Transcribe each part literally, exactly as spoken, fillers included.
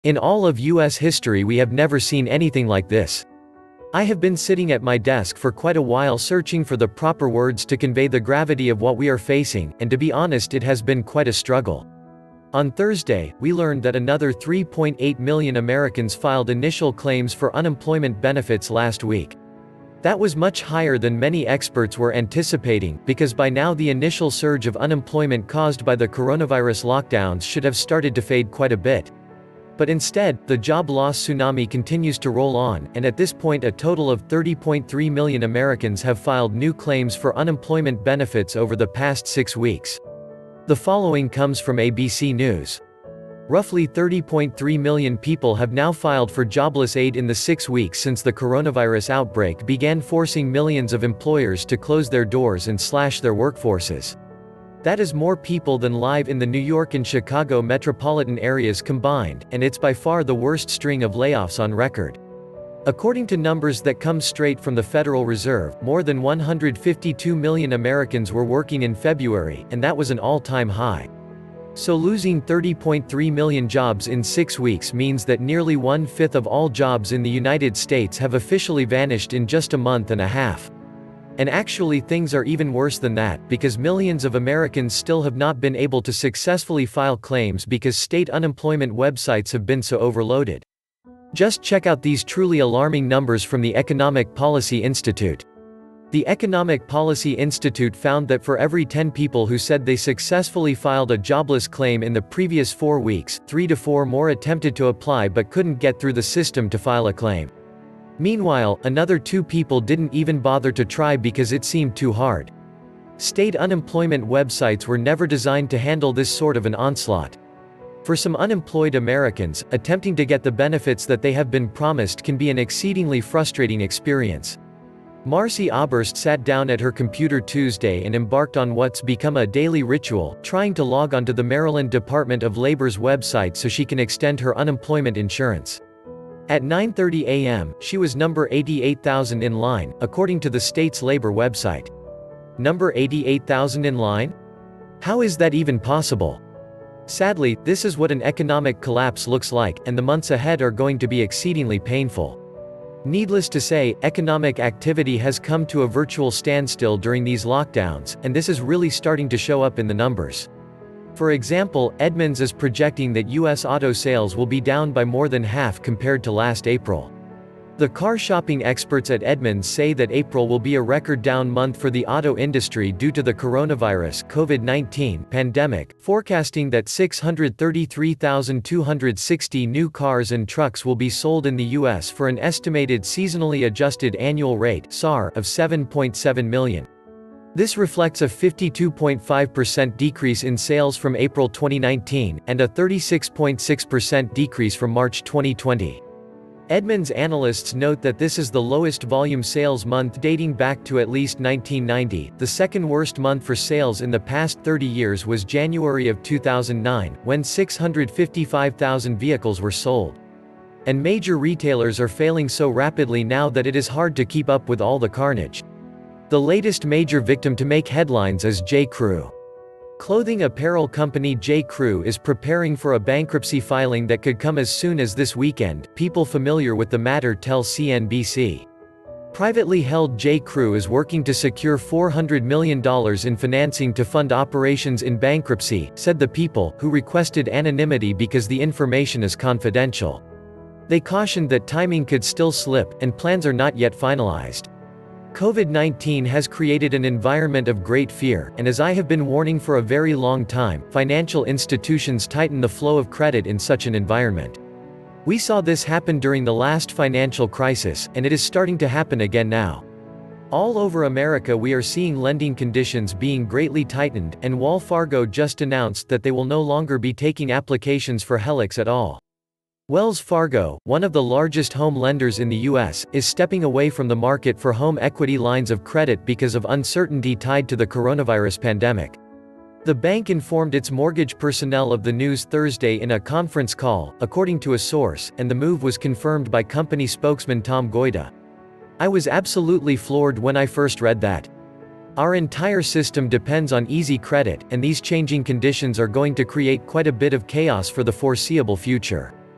In all of U S history we have never seen anything like this. I have been sitting at my desk for quite a while searching for the proper words to convey the gravity of what we are facing, and to be honest it has been quite a struggle. On Thursday, we learned that another three point eight million Americans filed initial claims for unemployment benefits last week. That was much higher than many experts were anticipating, because by now the initial surge of unemployment caused by the coronavirus lockdowns should have started to fade quite a bit. But instead, the job loss tsunami continues to roll on, and at this point a total of thirty point three million Americans have filed new claims for unemployment benefits over the past six weeks. The following comes from A B C News. Roughly thirty point three million people have now filed for jobless aid in the six weeks since the coronavirus outbreak began, forcing millions of employers to close their doors and slash their workforces. That is more people than live in the New York and Chicago metropolitan areas combined, and it's by far the worst string of layoffs on record. According to numbers that come straight from the Federal Reserve, more than one hundred fifty-two million Americans were working in February, and that was an all-time high. So losing thirty point three million jobs in six weeks means that nearly one-fifth of all jobs in the United States have officially vanished in just a month and a half. And actually things are even worse than that, because millions of Americans still have not been able to successfully file claims because state unemployment websites have been so overloaded. Just check out these truly alarming numbers from the Economic Policy Institute. The Economic Policy Institute found that for every ten people who said they successfully filed a jobless claim in the previous four weeks, three to four more attempted to apply but couldn't get through the system to file a claim. Meanwhile, another two people didn't even bother to try because it seemed too hard. State unemployment websites were never designed to handle this sort of an onslaught. For some unemployed Americans, attempting to get the benefits that they have been promised can be an exceedingly frustrating experience. Marcy Oberst sat down at her computer Tuesday and embarked on what's become a daily ritual, trying to log onto the Maryland Department of Labor's website so she can extend her unemployment insurance. At nine thirty a m, she was number eighty-eight thousand in line, according to the state's labor website. Number eighty-eight thousand in line? How is that even possible? Sadly, this is what an economic collapse looks like, and the months ahead are going to be exceedingly painful. Needless to say, economic activity has come to a virtual standstill during these lockdowns, and this is really starting to show up in the numbers. For example, Edmunds is projecting that U S auto sales will be down by more than half compared to last April. The car shopping experts at Edmunds say that April will be a record down month for the auto industry due to the coronavirus COVID nineteen pandemic, forecasting that six hundred thirty-three thousand two hundred sixty new cars and trucks will be sold in the U S for an estimated seasonally adjusted annual rate (S A R) of seven point seven million. This reflects a fifty-two point five percent decrease in sales from April twenty nineteen, and a thirty-six point six percent decrease from March twenty twenty. Edmunds analysts note that this is the lowest volume sales month dating back to at least nineteen ninety. The second worst month for sales in the past thirty years was January of two thousand nine, when six hundred fifty-five thousand vehicles were sold. And major retailers are failing so rapidly now that it is hard to keep up with all the carnage. The latest major victim to make headlines is J. Crew. Clothing apparel company J. Crew is preparing for a bankruptcy filing that could come as soon as this weekend, people familiar with the matter tell C N B C. Privately held J. Crew is working to secure four hundred million dollars in financing to fund operations in bankruptcy, said the people, who requested anonymity because the information is confidential. They cautioned that timing could still slip, and plans are not yet finalized. COVID nineteen has created an environment of great fear, and as I have been warning for a very long time, financial institutions tighten the flow of credit in such an environment. We saw this happen during the last financial crisis, and it is starting to happen again now. All over America we are seeing lending conditions being greatly tightened, and Wells Fargo just announced that they will no longer be taking applications for HELOCs at all. Wells Fargo, one of the largest home lenders in the U S, is stepping away from the market for home equity lines of credit because of uncertainty tied to the coronavirus pandemic. The bank informed its mortgage personnel of the news Thursday in a conference call, according to a source, and the move was confirmed by company spokesman Tom Goida. "I was absolutely floored when I first read that. Our entire system depends on easy credit, and these changing conditions are going to create quite a bit of chaos for the foreseeable future.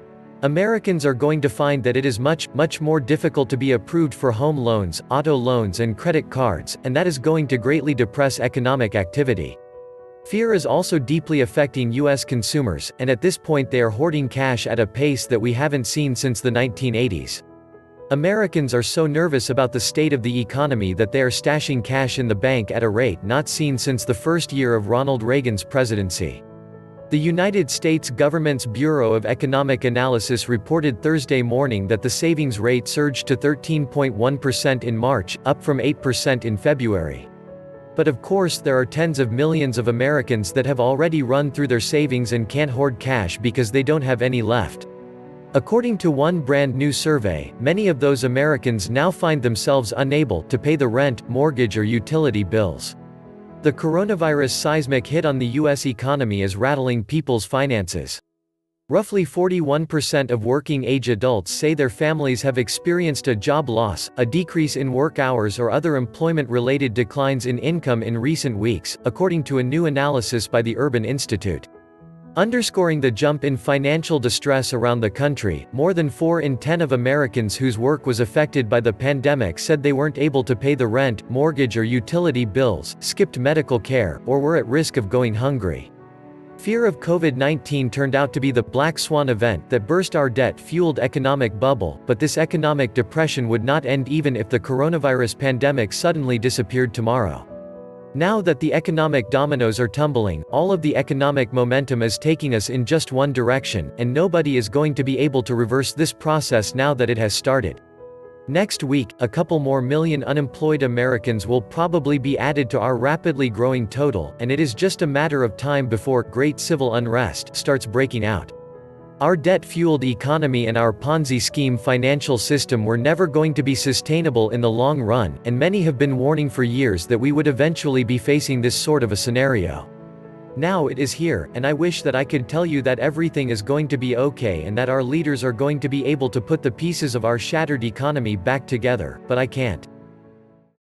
Americans are going to find that it is much, much more difficult to be approved for home loans, auto loans and credit cards, and that is going to greatly depress economic activity. Fear is also deeply affecting U S consumers, and at this point they are hoarding cash at a pace that we haven't seen since the nineteen eighties. Americans are so nervous about the state of the economy that they are stashing cash in the bank at a rate not seen since the first year of Ronald Reagan's presidency. The United States government's Bureau of Economic Analysis reported Thursday morning that the savings rate surged to thirteen point one percent in March, up from eight percent in February. But of course there are tens of millions of Americans that have already run through their savings and can't hoard cash because they don't have any left. According to one brand new survey, many of those Americans now find themselves unable to pay the rent, mortgage or utility bills. The coronavirus seismic hit on the U S economy is rattling people's finances. Roughly forty-one percent of working-age adults say their families have experienced a job loss, a decrease in work hours or other employment-related declines in income in recent weeks, according to a new analysis by the Urban Institute. Underscoring the jump in financial distress around the country, more than four in ten of Americans whose work was affected by the pandemic said they weren't able to pay the rent, mortgage or utility bills, skipped medical care, or were at risk of going hungry. Fear of COVID nineteen turned out to be the black swan event that burst our debt-fueled economic bubble, but this economic depression would not end even if the coronavirus pandemic suddenly disappeared tomorrow. Now that the economic dominoes are tumbling, all of the economic momentum is taking us in just one direction, and nobody is going to be able to reverse this process now that it has started. Next week, a couple more million unemployed Americans will probably be added to our rapidly growing total, and it is just a matter of time before great civil unrest starts breaking out. Our debt-fueled economy and our Ponzi scheme financial system were never going to be sustainable in the long run, and many have been warning for years that we would eventually be facing this sort of a scenario. Now it is here, and I wish that I could tell you that everything is going to be okay and that our leaders are going to be able to put the pieces of our shattered economy back together, but I can't.